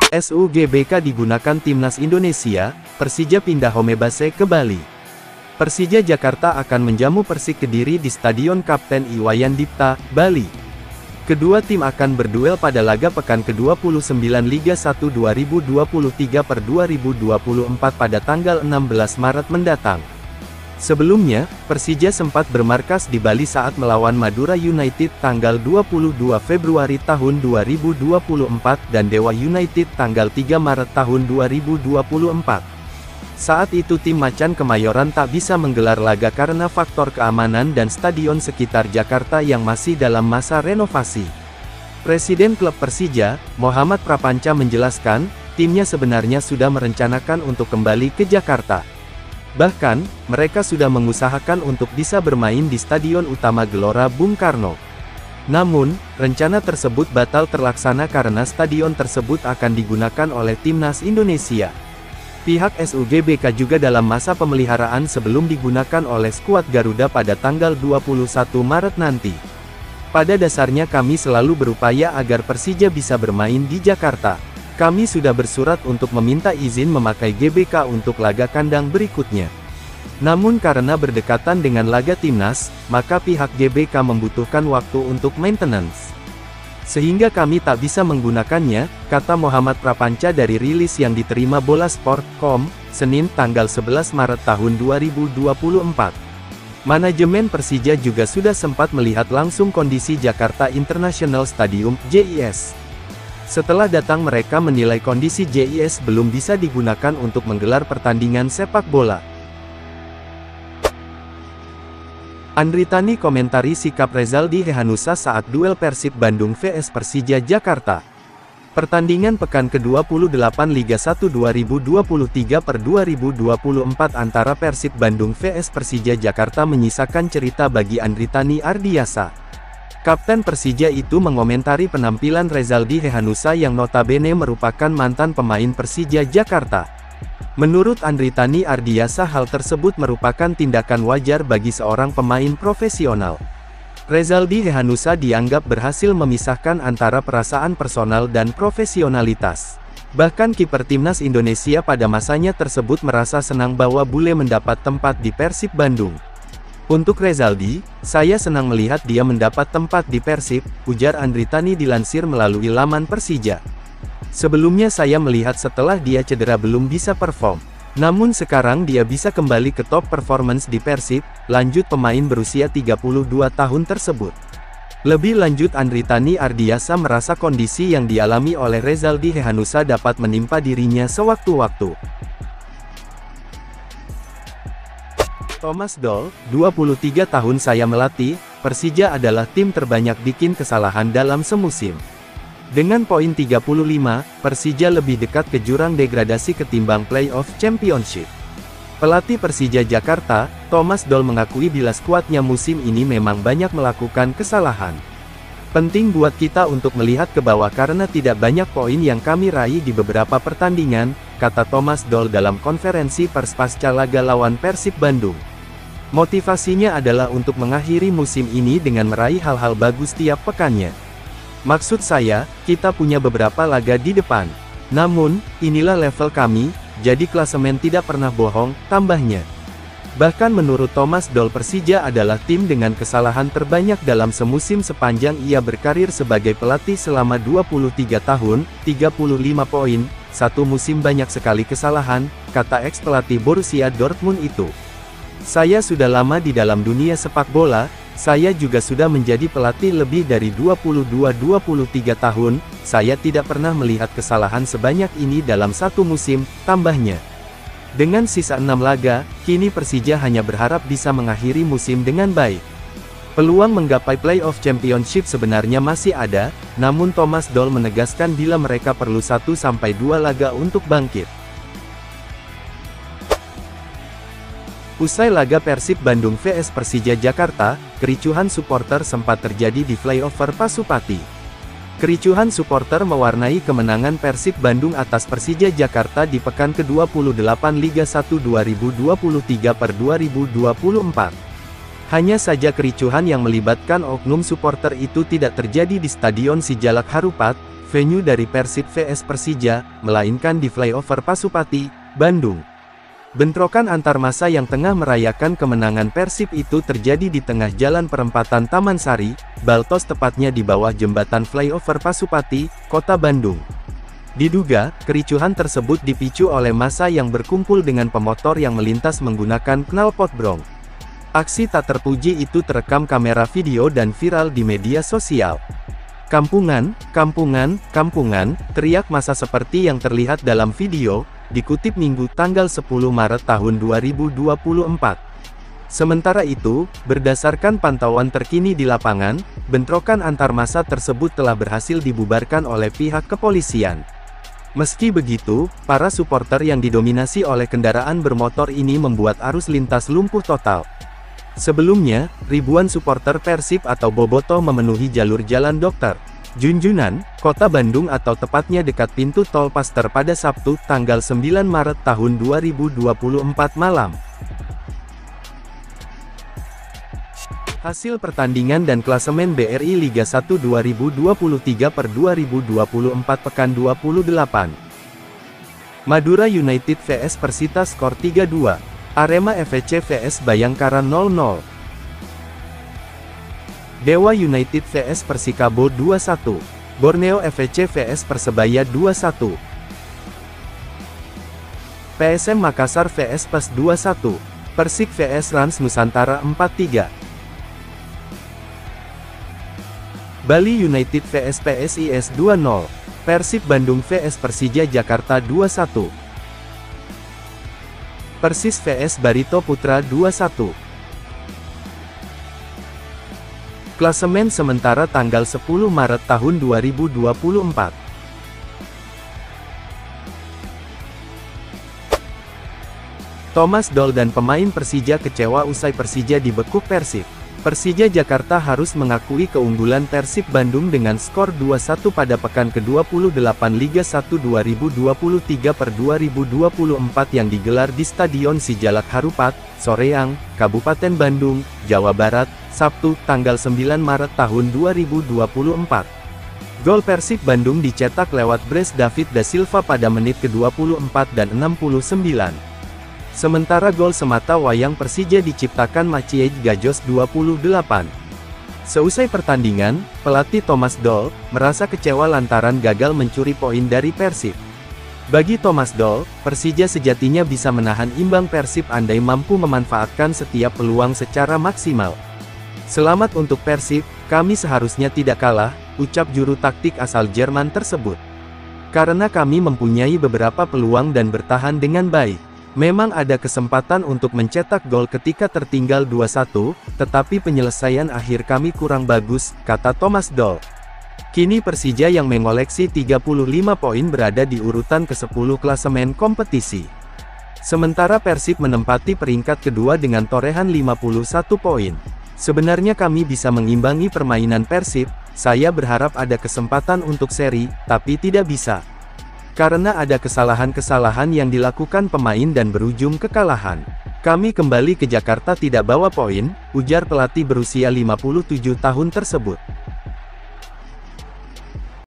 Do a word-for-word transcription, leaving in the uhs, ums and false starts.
S U G B K digunakan Timnas Indonesia, Persija pindah homebase ke Bali. Persija Jakarta akan menjamu Persik Kediri di Stadion Kapten Iwayan Dipta, Bali. Kedua tim akan berduel pada laga pekan ke dua puluh sembilan Liga satu dua ribu dua puluh tiga per dua ribu dua puluh empat pada tanggal enam belas Maret mendatang. Sebelumnya, Persija sempat bermarkas di Bali saat melawan Madura United tanggal dua puluh dua Februari tahun dua ribu dua puluh empat dan Dewa United tanggal tiga Maret tahun dua ribu dua puluh empat. Saat itu tim Macan Kemayoran tak bisa menggelar laga karena faktor keamanan dan stadion sekitar Jakarta yang masih dalam masa renovasi. Presiden klub Persija, Mohamad Prapanca menjelaskan, timnya sebenarnya sudah merencanakan untuk kembali ke Jakarta. Bahkan, mereka sudah mengusahakan untuk bisa bermain di Stadion Utama Gelora Bung Karno. Namun, rencana tersebut batal terlaksana karena stadion tersebut akan digunakan oleh Timnas Indonesia. Pihak S U G B K juga dalam masa pemeliharaan sebelum digunakan oleh skuad Garuda pada tanggal dua puluh satu Maret nanti. Pada dasarnya kami selalu berupaya agar Persija bisa bermain di Jakarta. Kami sudah bersurat untuk meminta izin memakai G B K untuk laga kandang berikutnya. Namun karena berdekatan dengan laga Timnas, maka pihak G B K membutuhkan waktu untuk maintenance. Sehingga kami tak bisa menggunakannya, kata Mohamad Prapanca dari rilis yang diterima Bolasport titik com, Senin tanggal sebelas Maret tahun dua ribu dua puluh empat. Manajemen Persija juga sudah sempat melihat langsung kondisi Jakarta International Stadium, J I S. Setelah datang mereka menilai kondisi J I S belum bisa digunakan untuk menggelar pertandingan sepak bola. Andri Tani komentari sikap Rezaldi Hehanussa saat duel Persib Bandung vs Persija Jakarta. Pertandingan pekan ke dua puluh delapan Liga satu dua ribu dua puluh tiga per dua ribu dua puluh empat antara Persib Bandung vs Persija Jakarta menyisakan cerita bagi Andri Tani Ardiasa. Kapten Persija itu mengomentari penampilan Rezaldi Hehanussa yang notabene merupakan mantan pemain Persija Jakarta. Menurut Andri Tani Ardiasa hal tersebut merupakan tindakan wajar bagi seorang pemain profesional. Rezaldi Hehanussa dianggap berhasil memisahkan antara perasaan personal dan profesionalitas. Bahkan kiper Timnas Indonesia pada masanya tersebut merasa senang bahwa bule mendapat tempat di Persib Bandung. Untuk Rezaldi, saya senang melihat dia mendapat tempat di Persib, ujar Andri Tani dilansir melalui laman Persija. Sebelumnya saya melihat setelah dia cedera belum bisa perform. Namun sekarang dia bisa kembali ke top performance di Persib, lanjut pemain berusia tiga puluh dua tahun tersebut. Lebih lanjut Andri Tani Ardiasa merasa kondisi yang dialami oleh Rezaldi Hehanussa dapat menimpa dirinya sewaktu-waktu. Thomas Doll, dua puluh tiga tahun saya melatih, Persija adalah tim terbanyak bikin kesalahan dalam semusim. Dengan poin tiga puluh lima, Persija lebih dekat ke jurang degradasi ketimbang playoff championship. Pelatih Persija Jakarta, Thomas Doll mengakui bila skuadnya musim ini memang banyak melakukan kesalahan. Penting buat kita untuk melihat ke bawah karena tidak banyak poin yang kami raih di beberapa pertandingan, kata Thomas Doll dalam konferensi pers pasca laga lawan Persib Bandung. Motivasinya adalah untuk mengakhiri musim ini dengan meraih hal-hal bagus tiap pekannya. Maksud saya, kita punya beberapa laga di depan. Namun, inilah level kami, jadi klasemen tidak pernah bohong, tambahnya. Bahkan menurut Thomas Doll Persija adalah tim dengan kesalahan terbanyak dalam semusim sepanjang ia berkarir sebagai pelatih selama dua puluh tiga tahun, tiga puluh lima poin, satu musim banyak sekali kesalahan, kata ex-pelatih Borussia Dortmund itu. Saya sudah lama di dalam dunia sepak bola, saya juga sudah menjadi pelatih lebih dari dua puluh dua sampai dua puluh tiga tahun, saya tidak pernah melihat kesalahan sebanyak ini dalam satu musim, tambahnya. Dengan sisa enam laga, kini Persija hanya berharap bisa mengakhiri musim dengan baik. Peluang menggapai playoff championship sebenarnya masih ada, namun Thomas Doll menegaskan bila mereka perlu satu sampai dua laga untuk bangkit. Usai laga Persib Bandung vs Persija Jakarta, kericuhan supporter sempat terjadi di flyover Pasupati. Kericuhan supporter mewarnai kemenangan Persib Bandung atas Persija Jakarta di pekan ke dua puluh delapan Liga satu dua ribu dua puluh tiga per dua ribu dua puluh empat. Hanya saja kericuhan yang melibatkan oknum supporter itu tidak terjadi di Stadion Sijalak Harupat, venue dari Persib vs Persija, melainkan di Flyover Pasupati, Bandung. Bentrokan antar massa yang tengah merayakan kemenangan Persib itu terjadi di tengah jalan perempatan Taman Sari, Baltos tepatnya di bawah jembatan Flyover Pasupati, Kota Bandung. Diduga, kericuhan tersebut dipicu oleh massa yang berkumpul dengan pemotor yang melintas menggunakan knalpot brong. Aksi tak terpuji itu terekam kamera video dan viral di media sosial. "Kampungan, kampungan, kampungan," teriak massa seperti yang terlihat dalam video, dikutip Minggu tanggal sepuluh Maret tahun dua ribu dua puluh empat. Sementara itu, berdasarkan pantauan terkini di lapangan, bentrokan antar massa tersebut telah berhasil dibubarkan oleh pihak kepolisian. Meski begitu, para supporter yang didominasi oleh kendaraan bermotor ini membuat arus lintas lumpuh total. Sebelumnya, ribuan supporter Persib atau Bobotoh memenuhi jalur Jalan Dokter Junjunan, Kota Bandung atau tepatnya dekat pintu tol Paster pada Sabtu, tanggal sembilan Maret tahun dua ribu dua puluh empat malam. Hasil pertandingan dan klasemen B R I Liga satu dua ribu dua puluh tiga per dua ribu dua puluh empat pekan dua puluh delapan. Madura United vs Persita skor tiga dua. Arema F C vs Bayangkara nol nol. Dewa United vs Persikabo dua satu. Borneo F C vs Persebaya dua satu. P S M Makassar vs P E S dua satu. Persik vs Rans Nusantara empat tiga. Bali United vs P S I S dua nol. Persib Bandung vs Persija Jakarta dua satu. Persis vs Barito Putra dua satu. Klasemen sementara tanggal sepuluh Maret tahun dua ribu dua puluh empat. Thomas Doll dan pemain Persija kecewa usai Persija dibekuk Persib. Persija Jakarta harus mengakui keunggulan Persib Bandung dengan skor dua satu pada pekan ke dua puluh delapan Liga satu dua ribu dua puluh tiga per dua ribu dua puluh empat yang digelar di Stadion Sijalak Harupat, Soreang, Kabupaten Bandung, Jawa Barat, Sabtu, tanggal sembilan Maret tahun dua ribu dua puluh empat. Gol Persib Bandung dicetak lewat brace David da Silva pada menit ke dua puluh empat dan enam puluh sembilan. Sementara gol semata wayang Persija diciptakan Maciej Gajos dua puluh delapan. Seusai pertandingan, pelatih Thomas Doll merasa kecewa lantaran gagal mencuri poin dari Persib. Bagi Thomas Doll, Persija sejatinya bisa menahan imbang Persib andai mampu memanfaatkan setiap peluang secara maksimal. "Selamat untuk Persib, kami seharusnya tidak kalah," ucap juru taktik asal Jerman tersebut. "Karena kami mempunyai beberapa peluang dan bertahan dengan baik. Memang ada kesempatan untuk mencetak gol ketika tertinggal dua satu, tetapi penyelesaian akhir kami kurang bagus," kata Thomas Doll. Kini Persija yang mengoleksi tiga puluh lima poin berada di urutan kesepuluh klasemen kompetisi. Sementara Persib menempati peringkat kedua dengan torehan lima puluh satu poin. "Sebenarnya kami bisa mengimbangi permainan Persib, saya berharap ada kesempatan untuk seri, tapi tidak bisa. Karena ada kesalahan-kesalahan yang dilakukan pemain dan berujung kekalahan. Kami kembali ke Jakarta tidak bawa poin," ujar pelatih berusia lima puluh tujuh tahun tersebut.